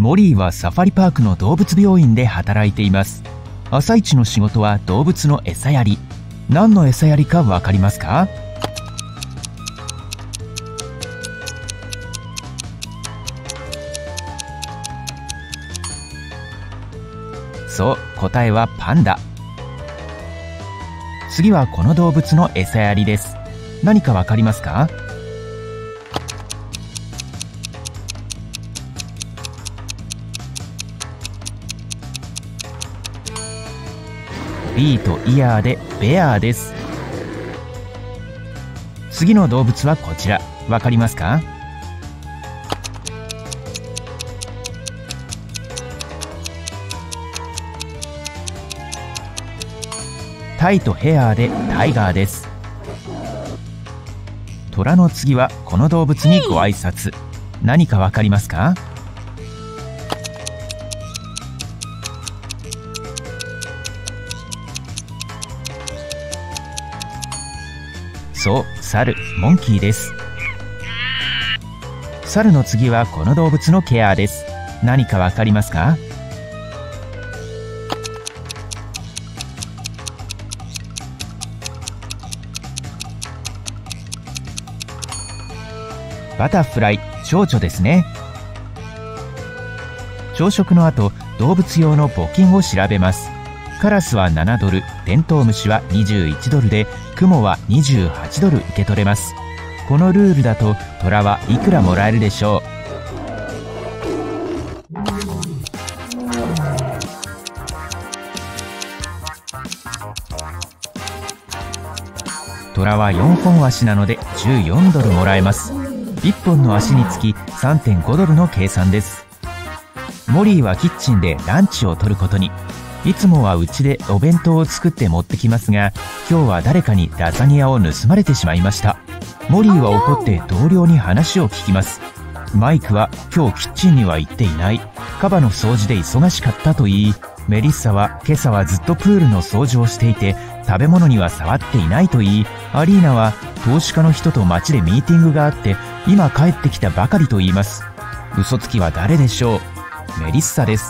モリーはサファリパークの動物病院で働いています。朝一の仕事は動物の餌やり。何の餌やりかわかりますか？そう、答えはパンダ。次はこの動物の餌やりです。何かわかりますか？ビーとイヤーでベアーです。次の動物はこちら。わかりますか？タイとヘアーでタイガーです。虎の次はこの動物にご挨拶。何かわかりますか？そう、猿、モンキーです。猿の次はこの動物のケアです。何かわかりますか？バタフライ、蝶々ですね。朝食の後、動物用の募金を調べます。カラスは7ドル、テントウムシは21ドルで、クモは28ドル受け取れます。このルールだとトラはいくらもらえるでしょう？トラは4本足なので14ドルもらえます。1本の足につき 3.5 ドルの計算です。モリーはキッチンでランチを取ることに。いつもはうちでお弁当を作って持ってきますが、今日は誰かにラザニアを盗まれてしまいました。モリーは怒って同僚に話を聞きます。マイクは今日キッチンには行っていない。カバの掃除で忙しかったと言い、メリッサは今朝はずっとプールの掃除をしていて食べ物には触っていないと言い、アリーナは投資家の人と街でミーティングがあって今帰ってきたばかりと言います。嘘つきは誰でしょう？メリッサです。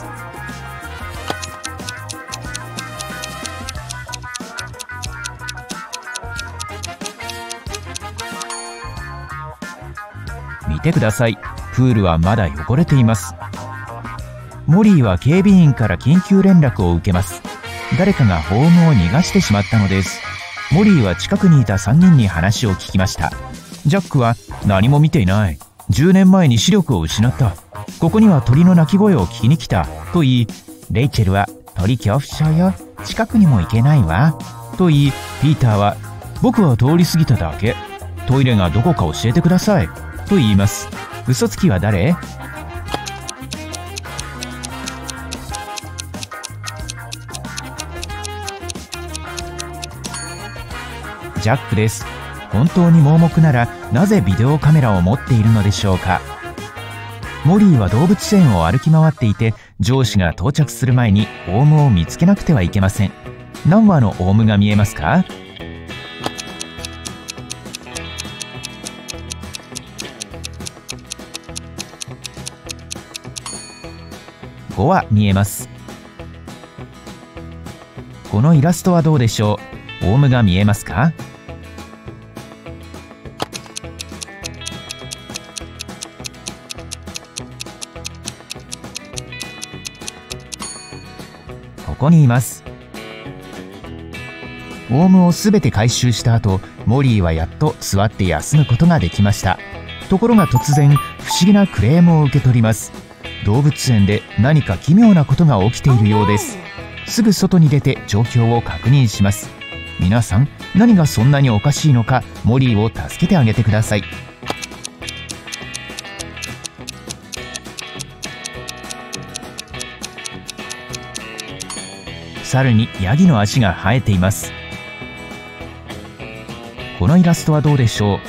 見てください。プールはまだ汚れています。モリーは警備員から緊急連絡を受けます。誰かがホームを逃がしてしまったのです。モリーは近くにいた3人に話を聞きました。ジャックは何も見ていない。10年前に視力を失った。ここには鳥の鳴き声を聞きに来た。と言い、レイチェルは鳥恐怖症よ。近くにも行けないわ。と言い、ピーターは僕は通り過ぎただけ。トイレがどこか教えてください。と言います。嘘つきは誰？ジャックです。本当に盲目ならなぜビデオカメラを持っているのでしょうか？モリーは動物園を歩き回っていて、上司が到着する前にオウムを見つけなくてはいけません。何羽のオウムが見えますか？5羽見えます。このイラストはどうでしょう？オウムが見えますか？ここにいます。オウムをすべて回収した後、モリーはやっと座って休むことができました。ところが突然、不思議なクレームを受け取ります。動物園で何か奇妙なことが起きているようです。すぐ外に出て状況を確認します。皆さん、何がそんなにおかしいのか、モリーを助けてあげてください。猿にヤギの足が生えています。このイラストはどうでしょう？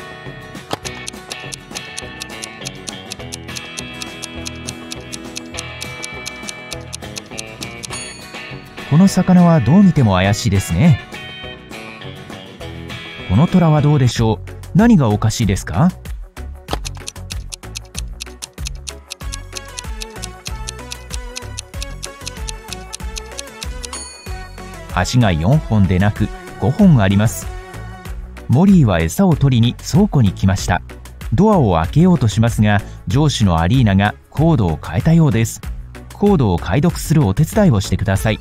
この魚はどう見ても怪しいですね。この虎はどうでしょう？何がおかしいですか？ 足が4本でなく5本あります。モリーは餌を取りに倉庫に来ました。ドアを開けようとしますが、上司のアリーナがコードを変えたようです。コードを解読するお手伝いをしてください。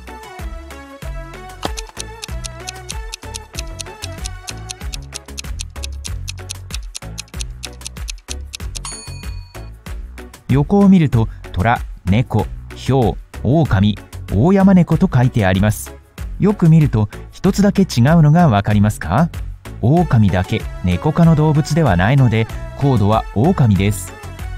横を見ると虎、猫、ヒョウ、オオカミ、オオヤマネコと書いてあります。よく見ると一つだけ違うのがわかりますか？オオカミだけ猫科の動物ではないので、コードはオオカミです。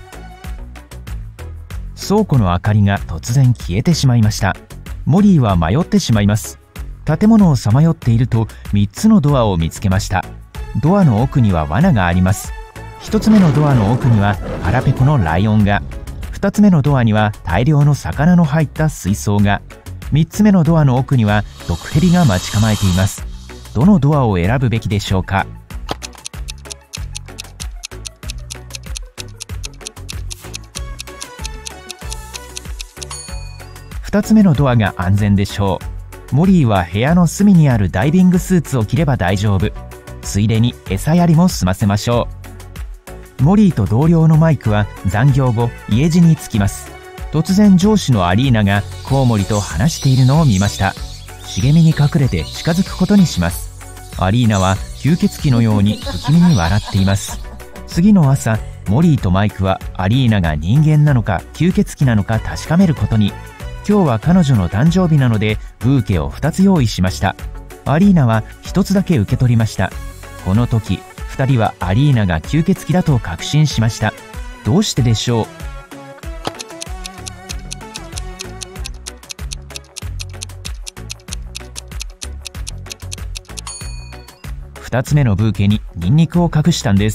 倉庫の明かりが突然消えてしまいました。モリーは迷ってしまいます。建物をさまよっていると3つのドアを見つけました。ドアの奥には罠があります。1つ目のドアの奥には腹ペコのライオンが、2つ目のドアには大量の魚の入った水槽が、3つ目のドアの奥には毒蛇が待ち構えています。どのドアを選ぶべきでしょうか？2つ目のドアが安全でしょう。モリーは部屋の隅にあるダイビングスーツを着れば大丈夫。ついでに餌やりも済ませましょう。モリーと同僚のマイクは残業後家路に着きます。突然上司のアリーナがコウモリと話しているのを見ました。茂みに隠れて近づくことにします。アリーナは吸血鬼のように不気味に笑っています。次の朝、モリーとマイクはアリーナが人間なのか吸血鬼なのか確かめることに。今日は彼女の誕生日なのでブーケを2つ用意しました。アリーナは1つだけ受け取りました。この時2人はアリーナが吸血鬼だと確信しました。どうしてでしょう？2つ目のブーケにニンニクを隠したんです。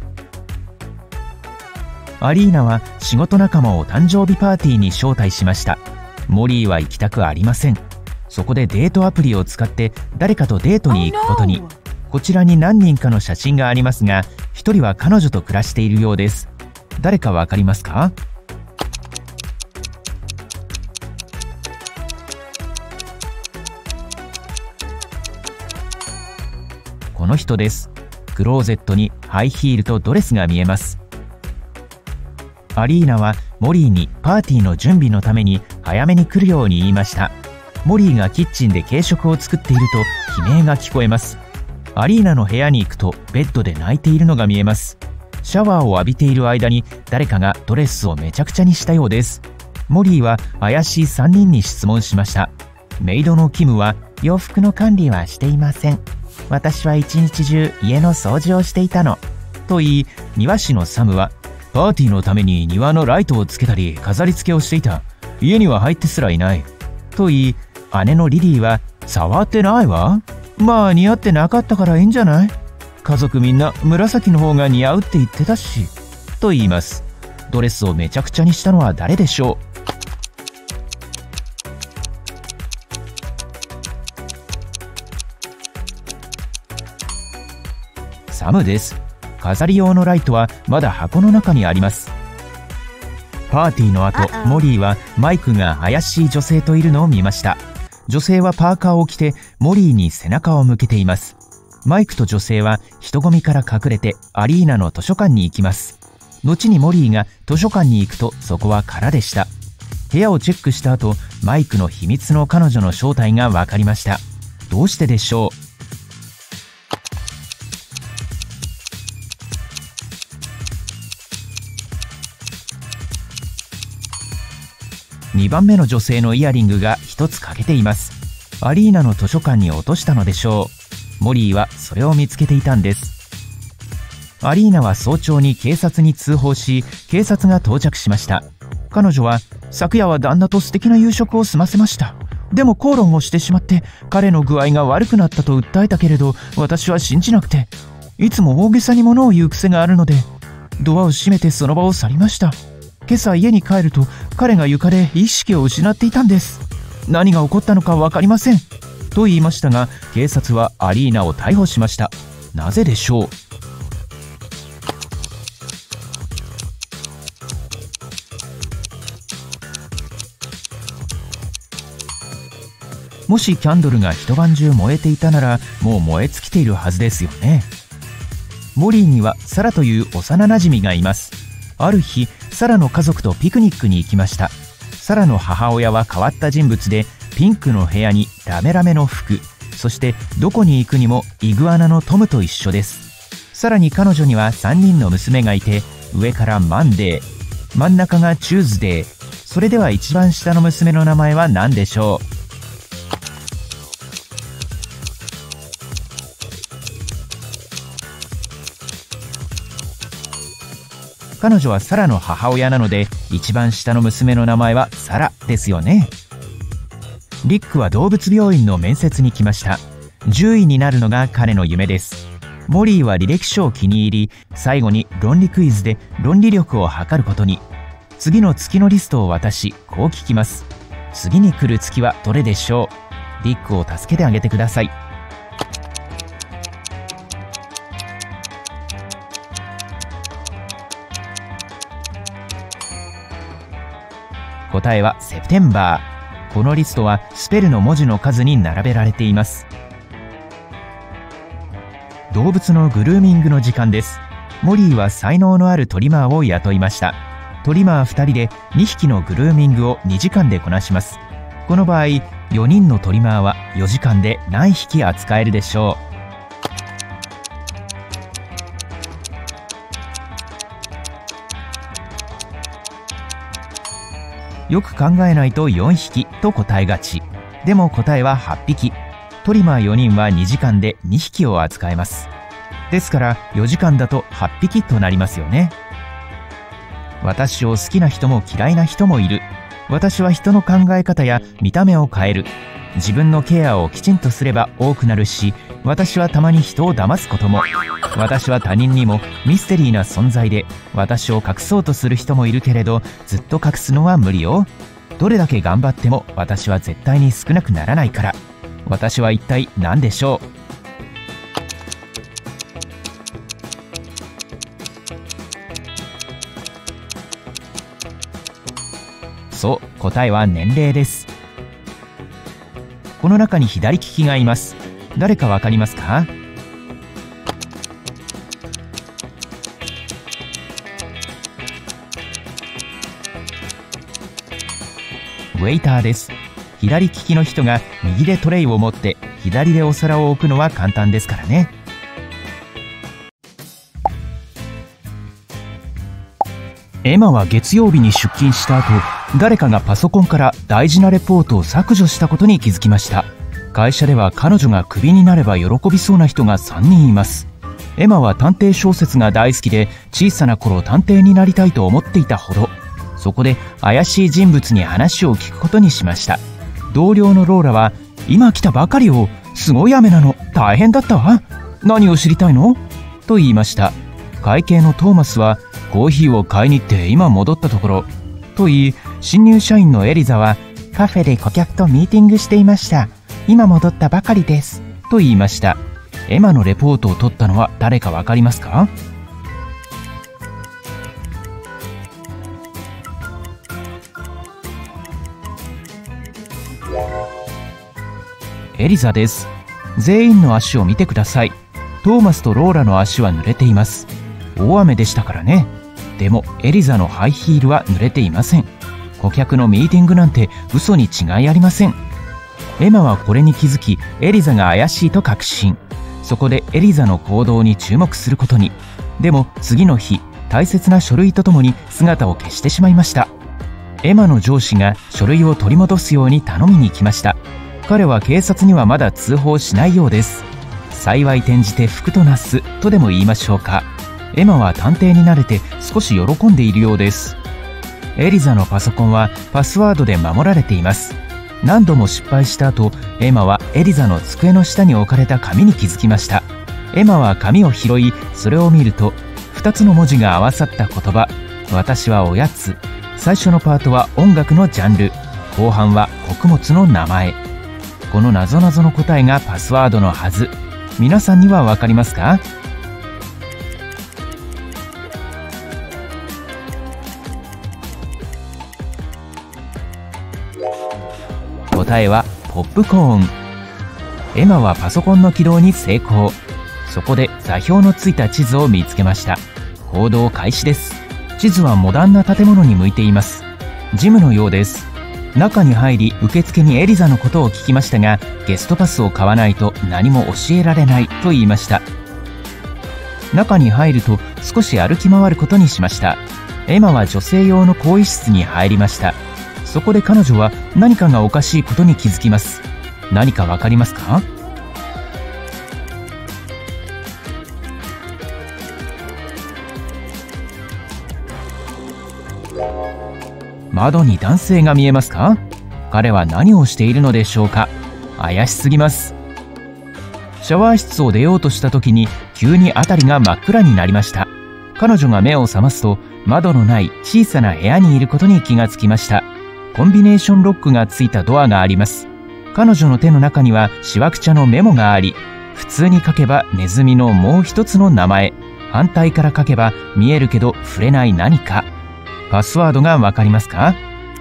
アリーナは仕事仲間を誕生日パーティーに招待しました。モリーは行きたくありません。そこでデートアプリを使って誰かとデートに行くことに。こちらに何人かの写真がありますが、1人は彼女と暮らしているようです。誰かわかりますか？この人です。クローゼットにハイヒールとドレスが見えます。アリーナはモリーにパーティーの準備のために早めに来るように言いました。モリーがキッチンで軽食を作っていると悲鳴が聞こえます。アリーナの部屋に行くとベッドで泣いているのが見えます。シャワーを浴びている間に誰かがドレスをめちゃくちゃにしたようです。モリーは怪しい3人に質問しました。メイドのキムは洋服の管理はしていません。私は一日中家の掃除をしていたの。と言い、庭師のサムはパーティーのために庭のライトをつけたり飾り付けをしていた。家には入ってすらいない。と言い、姉のリリーは触ってないわ。まあ似合ってなかったからいいんじゃない？家族みんな紫の方が似合うって言ってたし。と言います。ドレスをめちゃくちゃにしたのは誰でしょう？サムです。飾り用のライトはまだ箱の中にあります。パーティーの後、モリーはマイクが怪しい女性といるのを見ました。女性はパーカーを着てモリーに背中を向けています。マイクと女性は人混みから隠れてアリーナの図書館に行きます。後にモリーが図書館に行くとそこは空でした。部屋をチェックした後、マイクの秘密の彼女の正体が分かりました。どうしてでしょう？2番目の女性のイヤリングが1つ欠けています。アリーナの図書館に落としたのでしょう。モリーはそれを見つけていたんです。アリーナは早朝に警察に通報し、警察が到着しました。彼女は、昨夜は旦那と素敵な夕食を済ませました。でも口論をしてしまって、彼の具合が悪くなったと訴えたけれど、私は信じなくて、いつも大げさに物を言う癖があるので、ドアを閉めてその場を去りました。今朝家に帰ると彼が床で意識を失っていたんです。何が起こったのか分かりません。と言いましたが、警察はアリーナを逮捕しました。なぜでしょう？ もしキャンドルが一晩中燃えていたならもう燃え尽きているはずですよね。モリーにはサラという幼なじみがいます。ある日サラの家族とピクニックに行きました。サラの母親は変わった人物で、ピンクの部屋にラメラメの服、そしてどこに行くにもイグアナのトムと一緒です。さらに彼女には3人の娘がいて、上からマンデー、真ん中がチューズデー。それでは一番下の娘の名前は何でしょう？彼女はサラの母親なので、一番下の娘の名前はサラですよね。リックは動物病院の面接に来ました。獣医になるのが彼の夢です。モリーは履歴書を気に入り、最後に論理クイズで論理力を測ることに。次の月のリストを渡し、こう聞きます。次に来る月はどれでしょう？リックを助けてあげてください。答えはセプテンバー。このリストはスペルの文字の数に並べられています。動物のグルーミングの時間です。モリーは才能のあるトリマーを雇いました。トリマー2人で2匹のグルーミングを2時間でこなします。この場合4人のトリマーは4時間で何匹扱えるでしょう？よく考えないと4匹と答えがち。でも答えは8匹。トリマー4人は2時間で2匹を扱えます。ですから4時間だと8匹となりますよね。私を好きな人も嫌いな人もいる。私は人の考え方や見た目を変える。自分のケアをきちんとすれば多くなるし、私はたまに人を騙すことも。私は他人にもミステリーな存在で、私を隠そうとする人もいるけれど、ずっと隠すのは無理よ。どれだけ頑張っても私は絶対に少なくならないから。私は一体何でしょう？そう、答えは年齢です。この中に左利きがいます。誰かわかりますか？ウェイターです。左利きの人が右でトレイを持って左でお皿を置くのは簡単ですからね。エマは月曜日に出勤した後、誰かがパソコンから大事なレポートを削除したことに気づきました。会社では彼女がクビになれば喜びそうな人が3人います。エマは探偵小説が大好きで、小さな頃探偵になりたいと思っていたほど。そこで怪しい人物に話を聞くことにしました。同僚のローラは、今来たばかりよ。すごい雨なの。大変だったわ。何を知りたいの？と言いました。会計のトーマスは、コーヒーを買いに行って今戻ったところ。と言い、新入社員のエリザは、カフェで顧客とミーティングしていました。今戻ったばかりです。と言いました。エマのレポートを取ったのは誰かわかりますか？エリザです。全員の足を見てください。トーマスとローラの足は濡れています。大雨でしたからね。でもエリザのハイヒールは濡れていません。顧客のミーティングなんて嘘に違いありません。エマはこれに気づき、エリザが怪しいと確信。そこでエリザの行動に注目することに。でも次の日、大切な書類とともに姿を消してしまいました。エマの上司が書類を取り戻すように頼みに来ました。彼は警察にはまだ通報しないようです。幸い転じて福となすとでも言いましょうか。エマは探偵になれて少し喜んでいるようです。エリザのパソコンはパスワードで守られています。何度も失敗した後、エマはエリザの机の下に置かれた紙に気づきました。エマは紙を拾い、それを見ると2つの文字が合わさった言葉。私はおやつ。最初のパートは音楽のジャンル、後半は穀物の名前。この謎々の答えがパスワードのはず。皆さんにはわかりますか？答えはポップコーン。エマはパソコンの起動に成功。そこで座標のついた地図を見つけました。行動開始です。地図はモダンな建物に向いています。ジムのようです。中に入り受付にエリザのことを聞きましたが、ゲストパスを買わないと何も教えられないと言いました。中に入ると少し歩き回ることにしました。エマは女性用の更衣室に入りました。そこで彼女は何かがおかしいことに気づきます。何かわかりますか？窓に男性が見えますか？彼は何をしているのでしょうか？怪しすぎます。シャワー室を出ようとした時に急に辺りが真っ暗になりました。彼女が目を覚ますと窓のない小さな部屋にいることに気がつきました。コンビネーションロックがついたドアがあります。彼女の手の中にはしわくちゃのメモがあり、普通に書けばネズミのもう一つの名前、反対から書けば見えるけど触れない何か。パスワードがわかりますか？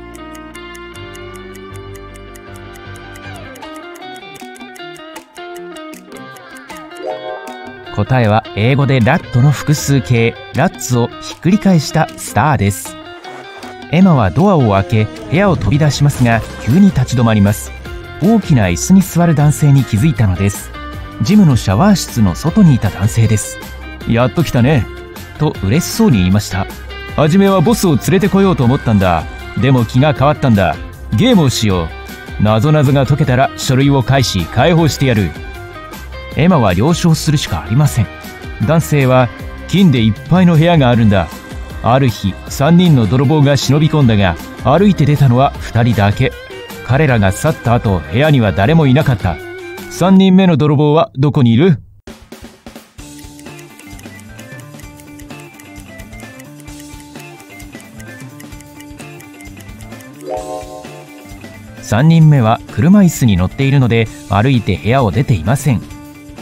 答えは英語でラットの複数形、ラッツをひっくり返したスターです。エマはドアを開け部屋を飛び出しますが、急に立ち止まります。大きな椅子に座る男性に気づいたのです。ジムのシャワー室の外にいた男性です。やっと来たね、と嬉しそうに言いました。はじめはボスを連れてこようと思ったんだ。でも気が変わったんだ。ゲームをしよう。なぞなぞが解けたら書類を返し解放してやる。エマは了承するしかありません。男性は、金でいっぱいの部屋があるんだ。ある日3人の泥棒が忍び込んだが、歩いて出たのは2人だけ。彼らが去った後、部屋には誰もいなかった。3人目の泥棒はどこにいる？3人目は車椅子に乗っているので歩いて部屋を出ていません。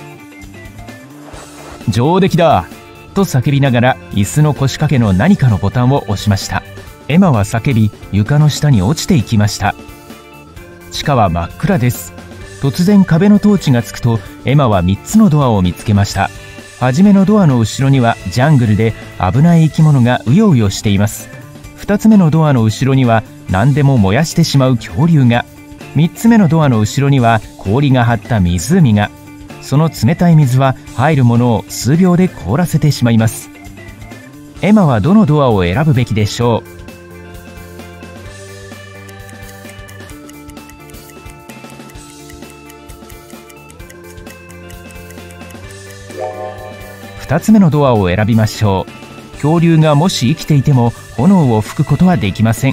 上出来だと叫びながら椅子の腰掛けの何かのボタンを押しました。エマは叫び床の下に落ちていきました。地下は真っ暗です。突然壁のトーチがつくとエマは3つのドアを見つけました。はじめのドアの後ろにはジャングルで危ない生き物がうようよしています。2つ目のドアの後ろには何でも燃やしてしまう恐竜が。3つ目のドアの後ろには氷が張った湖が。その冷たい水は入るものを数秒で凍らせてしまいます。エマはどのドアを選ぶべきでしょう？2つ目のドアを選びましょう。恐竜がもし生きていても炎を吹くことはできません。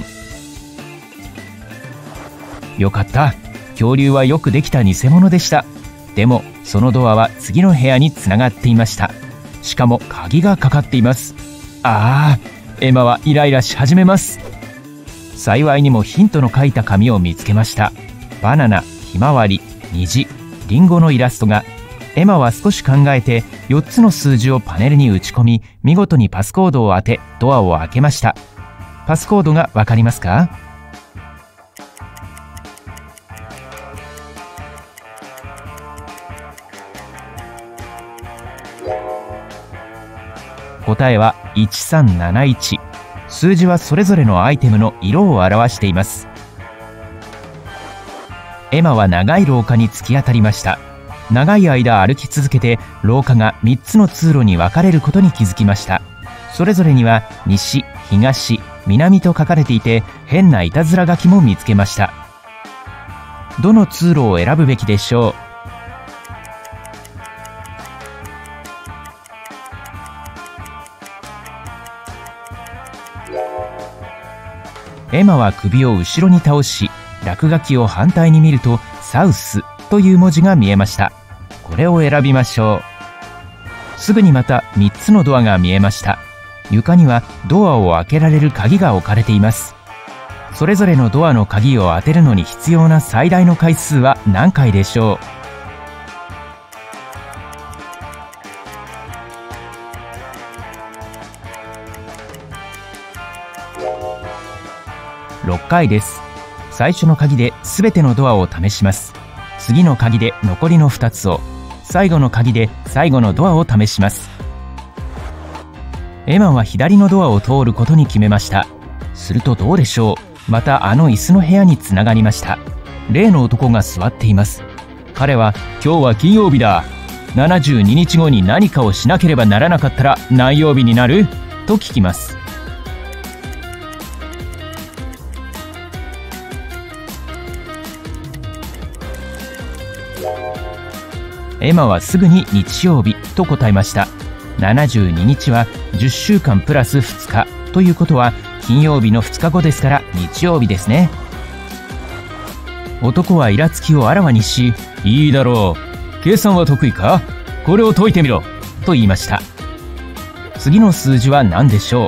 よかった。恐竜はよくできた偽物でした。でもそのドアは次の部屋につながっていました。しかも鍵がかかっています。エマはイライラし始めます。幸いにもヒントの書いた紙を見つけました。バナナ、ひまわり、虹、リンゴのイラストが。エマは少し考えて4つの数字をパネルに打ち込み、見事にパスコードを当てドアを開けました。パスコードがわかりますか？答えは1371。数字はそれぞれのアイテムの色を表しています。エマは長い廊下に突き当たりました。長い間歩き続けて廊下が3つの通路に分かれることに気づきました。それぞれには西、東、南と書かれていて変ないたずら書きも見つけました。どの通路を選ぶべきでしょう？エマは首を後ろに倒し、落書きを反対に見るとサウスという文字が見えました。これを選びましょう。すぐにまた3つのドアが見えました。床にはドアを開けられる鍵が置かれています。それぞれのドアの鍵を当てるのに必要な最大の回数は何回でしょう？6回です。 最初の鍵で全てのドアを試します。次の鍵で残りの2つを、最後の鍵で最後のドアを試します。エマは左のドアを通ることに決めました。するとどうでしょう、またあの椅子の部屋につながりました。例の男が座っています。彼は、今日は金曜日だ。72日後に何かをしなければならなかったら何曜日になる？と聞きます。エマはすぐに日曜日と答えました。72日は10週間プラス2日ということは金曜日の2日後ですから日曜日ですね。男はイラつきをあらわにし、いいだろう。計算は得意か？これを解いてみろ。と言いました。次の数字は何でしょう？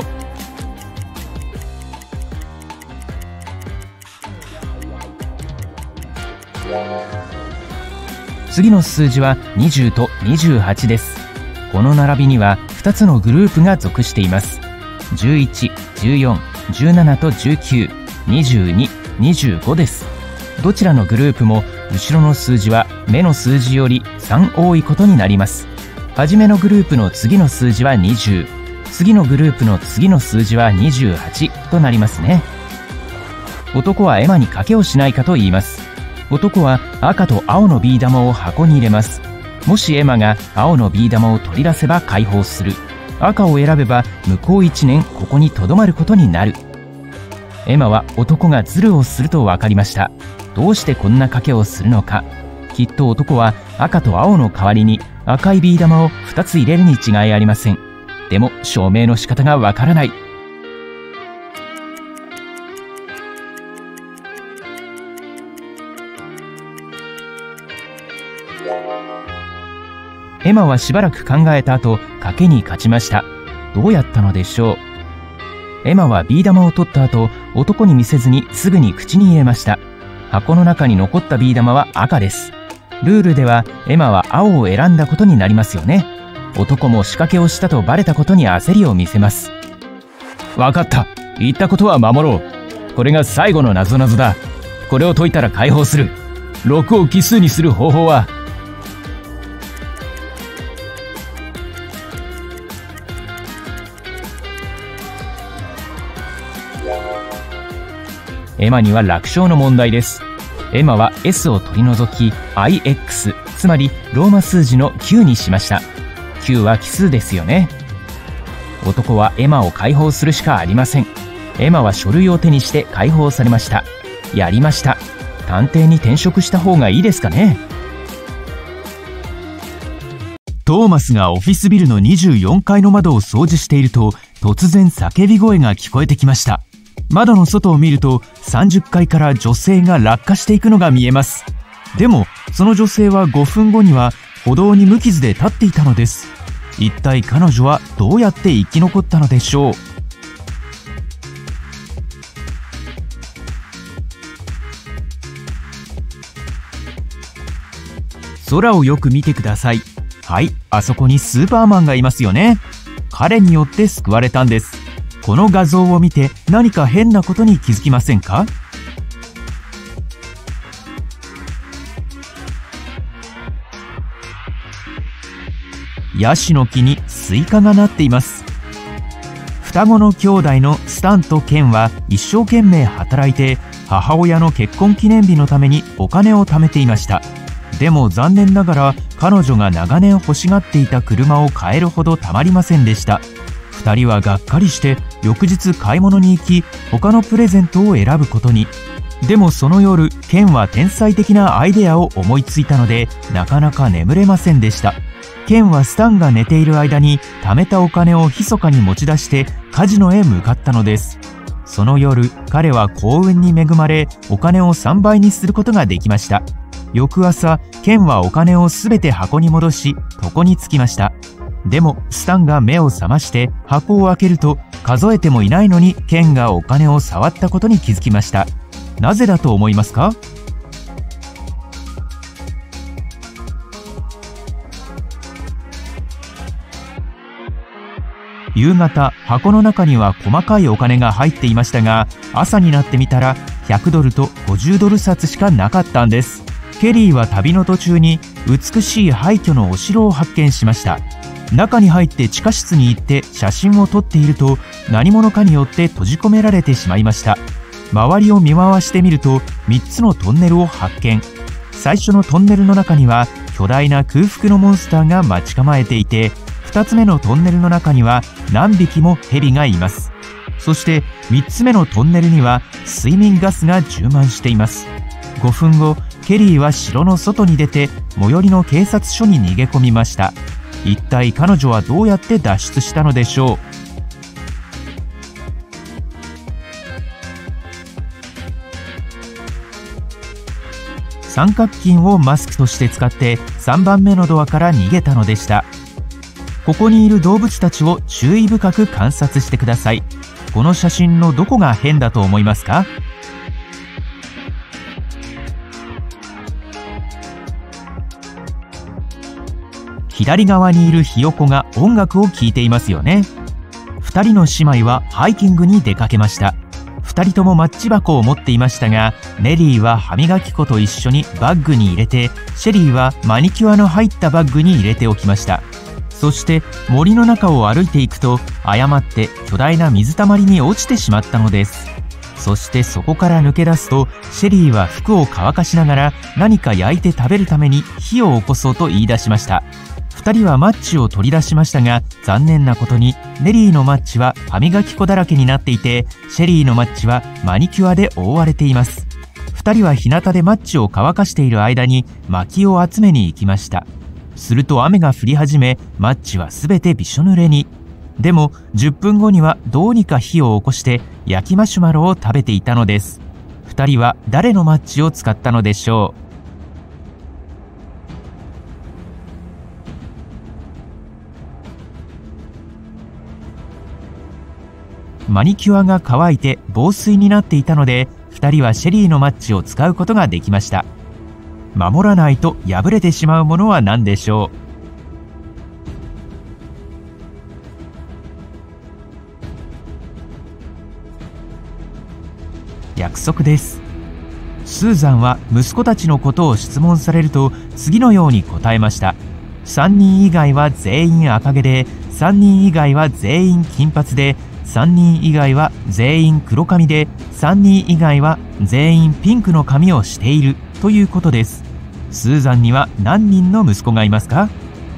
次の数字は20と28です。この並びには2つのグループが属しています。11、14、17と19、22、25です。どちらのグループも後ろの数字は目の数字より3多いことになります。初めのグループの次の数字は20、次のグループの次の数字は28となりますね。男はエマに賭けをしないかと言います。男は赤と青のビー玉を箱に入れます。もしエマが青のビー玉を取り出せば解放する。赤を選べば向こう1年ここにとどまることになる。エマは男がズルをすると分かりました。どうしてこんな賭けをするのか。きっと男は赤と青の代わりに赤いビー玉を2つ入れるに違いありません。でも証明の仕方がわからない。エマはしばらく考えた後、賭けに勝ちました。どうやったのでしょう。エマはビー玉を取った後、男に見せずにすぐに口に入れました。箱の中に残ったビー玉は赤です。ルールではエマは青を選んだことになりますよね。男も仕掛けをしたとバレたことに焦りを見せます。わかった。言ったことは守ろう。これが最後の謎々だ。これを解いたら解放する。6を奇数にする方法は？エマには楽勝の問題です。エマは S を取り除き IX、 つまりローマ数字の9にしました。9は奇数ですよね。男はエマを解放するしかありません。エマは書類を手にして解放されました。やりました。探偵に転職した方がいいですかね。トーマスがオフィスビルの24階の窓を掃除していると、突然叫び声が聞こえてきました。窓の外を見ると30階から女性が落下していくのが見えます。でもその女性は5分後には歩道に無傷で立っていたのです。一体彼女はどうやって生き残ったのでしょう。空をよく見てください。はい、あそこにスーパーマンがいますよね。彼によって救われたんです。この画像を見て何か変なことに気づきませんか？ヤシの木にスイカがなっています。双子の兄弟のスタンとケンは一生懸命働いて母親の結婚記念日のためにお金を貯めていました。でも残念ながら彼女が長年欲しがっていた車を買えるほどたまりませんでした。2人はがっかりして翌日買い物に行き他のプレゼントを選ぶことに。でもその夜ケンは天才的なアイデアを思いついたのでなかなか眠れませんでした。ケンはスタンが寝ている間に貯めたお金を密かに持ち出してカジノへ向かったのです。その夜彼は幸運に恵まれお金を3倍にすることができました。翌朝ケンはお金をすべて箱に戻し床に着きました。でもスタンが目を覚まして箱を開けると数えてもいないのにケンがお金を触ったことに気づきました。なぜだと思いますか？夕方箱の中には細かいお金が入っていましたが朝になってみたら 100ドルと50ドル札しかなかったんです。ケリーは旅の途中に美しい廃墟のお城を発見しました。中に入って地下室に行って写真を撮っていると、何者かによって閉じ込められてしまいました。周りを見回してみると3つのトンネルを発見。最初のトンネルの中には巨大な空腹のモンスターが待ち構えていて、2つ目のトンネルの中には何匹もヘビがいます。そして3つ目のトンネルには睡眠ガスが充満しています。5分後、ケリーは城の外に出て最寄りの警察署に逃げ込みました。一体彼女はどうやって脱出したのでしょう。三角巾をマスクとして使って3番目のドアから逃げたのでした。ここにいる動物たちを注意深く観察してください。この写真のどこが変だと思いますか？左側にいるひよこが音楽を聴いていますよね。2人の姉妹はハイキングに出かけました。2人ともマッチ箱を持っていましたが、ネリーは歯磨き粉と一緒にバッグに入れて、シェリーはマニキュアの入ったバッグに入れておきました。そして森の中を歩いていくと、誤って巨大な水たまりに落ちてしまったのです。そしてそこから抜け出すと、シェリーは服を乾かしながら何か焼いて食べるために火を起こそうと言い出しました。2人はマッチを取り出しましたが、残念なことにネリーのマッチは歯磨き粉だらけになっていて、シェリーのマッチはマニキュアで覆われています。2人は日向でマッチを乾かしている間に薪を集めに行きました。すると雨が降り始め、マッチはすべてびしょ濡れに。でも10分後にはどうにか火を起こして焼きマシュマロを食べていたのです。2人は誰のマッチを使ったのでしょう。マニキュアが乾いて防水になっていたので、2人はシェリーのマッチを使うことができました。守らないと破れてしまうものは何でしょう？約束です。スーザンは息子たちのことを質問されると次のように答えました。3人以外は全員赤毛で、3人以外は全員金髪で、3人以外は全員黒髪で、3人以外は全員ピンクの髪をしているということです。スーザンには何人の息子がいますか？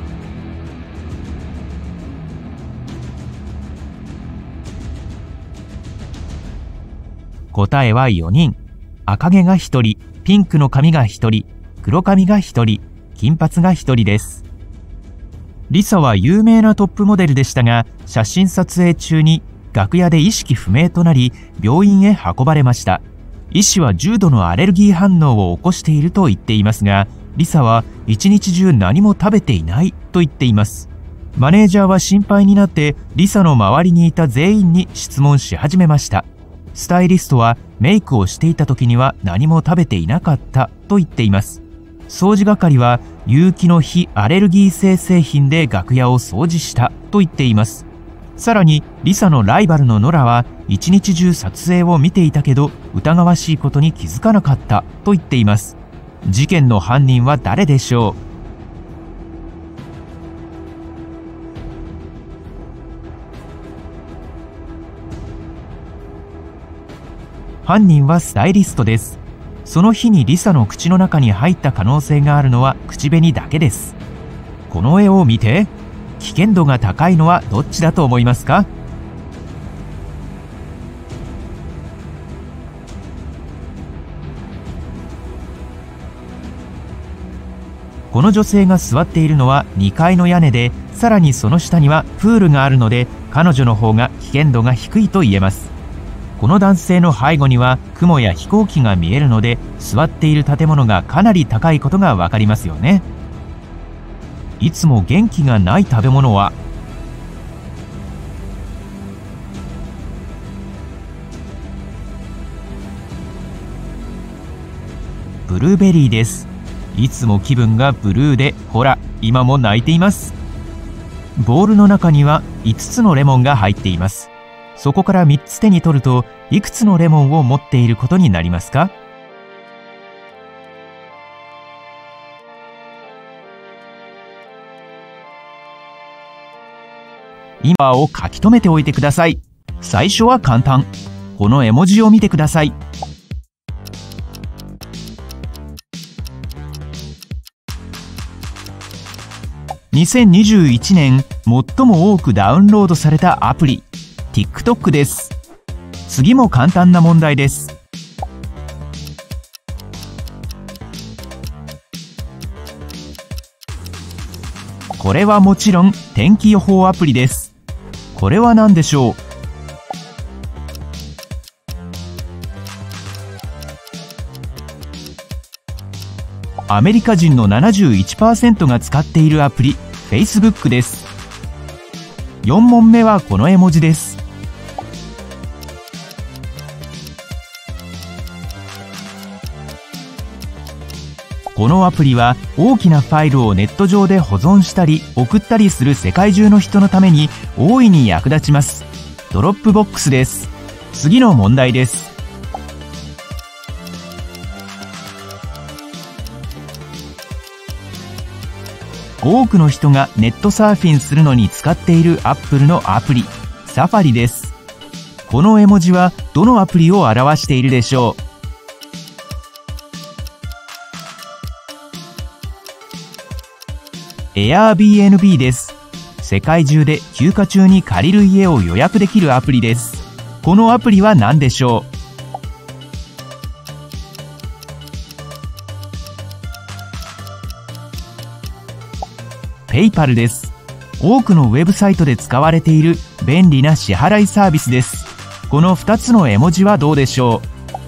答えは4人。赤毛が1人、ピンクの髪が1人、黒髪が1人、金髪が1人です。リサは有名なトップモデルでしたが、写真撮影中に楽屋で意識不明となり、病院へ運ばれました。医師は重度のアレルギー反応を起こしていると言っていますが、リサは一日中何も食べていないと言っています。マネージャーは心配になってリサの周りにいた全員に質問し始めました。スタイリストはメイクをしていた時には何も食べていなかったと言っています。掃除係は有機の非アレルギー性製品で楽屋を掃除したと言っています。さらにリサのライバルのノラは一日中撮影を見ていたけど疑わしいことに気づかなかったと言っています。事件の犯人は誰でしょう？犯人はスタイリストです。その日にリサの口の中に入った可能性があるのは口紅だけです。この絵を見て。危険度が高いのはどっちだと思いますか？この女性が座っているのは2階の屋根で、さらにその下にはプールがあるので、彼女の方が危険度が低いと言えます。この男性の背後には雲や飛行機が見えるので、座っている建物がかなり高いことがわかりますよね。いつも元気がない食べ物はブルーベリーです。いつも気分がブルーで、ほら今も泣いています。ボウルの中には5つのレモンが入っています。 そこから3つ手に取ると、いくつのレモンを持っていることになりますか？今を書き留めておいてください。最初は簡単。この絵文字を見てください。2021年最も多くダウンロードされたアプリ、TikTok です。次も簡単な問題です。これはもちろん天気予報アプリです。これは何でしょう？アメリカ人の 71% が使っているアプリ、Facebook です。4問目はこの絵文字です。このアプリは大きなファイルをネット上で保存したり送ったりする世界中の人のために大いに役立ちます。ドロップボックスです。次の問題です。多くの人がネットサーフィンするのに使っている Apple のアプリ、サファリです。この絵文字はどのアプリを表しているでしょう？Airbnb です。世界中で休暇中に借りる家を予約できるアプリです。このアプリは何でしょう？PayPal です。多くのウェブサイトで使われている便利な支払いサービスです。この2つの絵文字はどうでしょ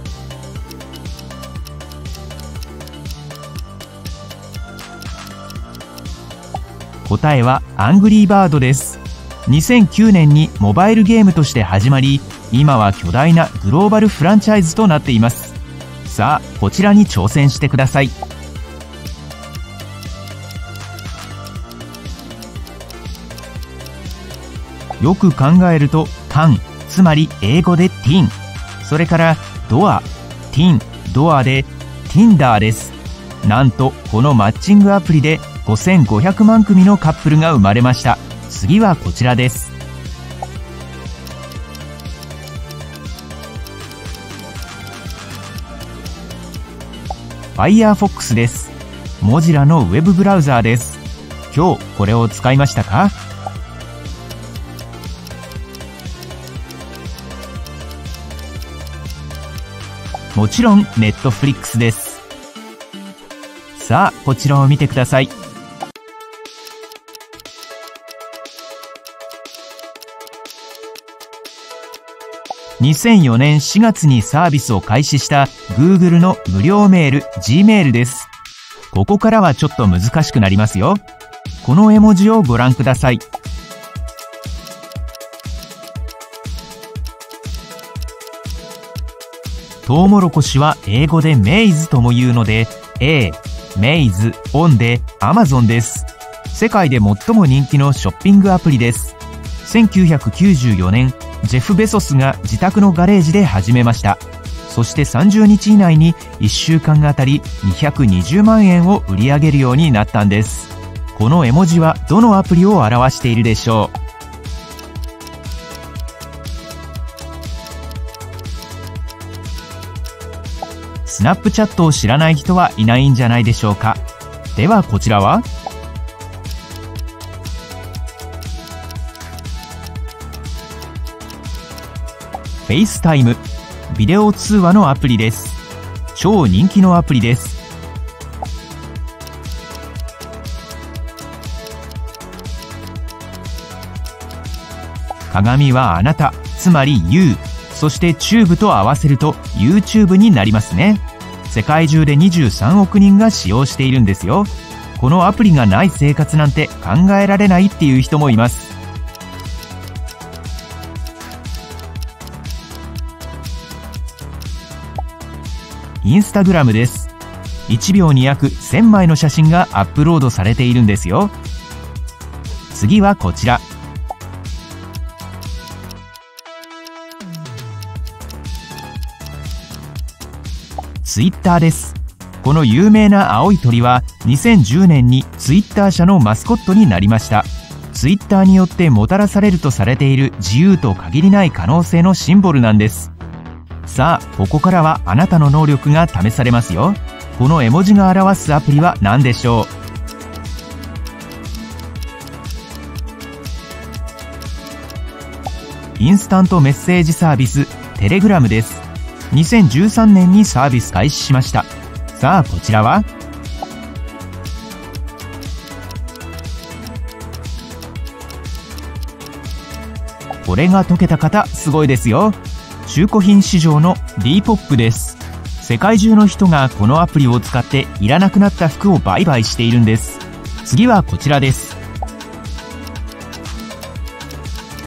う？答えはアングリーバードです。2009年にモバイルゲームとして始まり、今は巨大なグローバルフランチャイズとなっています。さあ、こちらに挑戦してください。よく考えると、缶、つまり英語でティン。それから、ドア、ティン、ドアで、Tinder です。なんと、このマッチングアプリで5500万組のカップルが生まれました。次はこちらです。Firefox です。モジラのウェブブラウザーです。今日これを使いましたか？もちろん Netflix です。さあ、こちらを見てください。2004年4月にサービスを開始した Google の無料メール Gmail です。ここからはちょっと難しくなりますよ。この絵文字をご覧ください。トウモロコシは英語でメイズとも言うので メイズ、オンで Amazon です。世界で最も人気のショッピングアプリです。1994年、ジェフ・ベソスが自宅のガレージで始めました。そして30日以内に1週間あたり220万円を売り上げるようになったんです。この絵文字はどのアプリを表しているでしょう？スナップチャットを知らない人はいないんじゃないでしょうか。ではこちらは？FaceTime、ビデオ通話のアプリです。超人気のアプリです。鏡はあなた、つまり You、そしてチューブと合わせると YouTube になりますね。世界中で23億人が使用しているんですよ。このアプリがない生活なんて考えられないっていう人もいます。インスタグラムです。1秒に約1000枚の写真がアップロードされているんですよ。次はこちら。 ツイッターです。この有名な青い鳥は2010年にツイッター社のマスコットになりました。ツイッターによってもたらされるとされている自由と限りない可能性のシンボルなんです。さあ、ここからはあなたの能力が試されますよ。この絵文字が表すアプリは何でしょう？インスタントメッセージサービステレグラムです。2013年にサービス開始しました。さあ、こちらはこれが解けた方、すごいですよ。中古品市場の Depop です。世界中の人がこのアプリを使っていらなくなった服を売買しているんです。次はこちらです。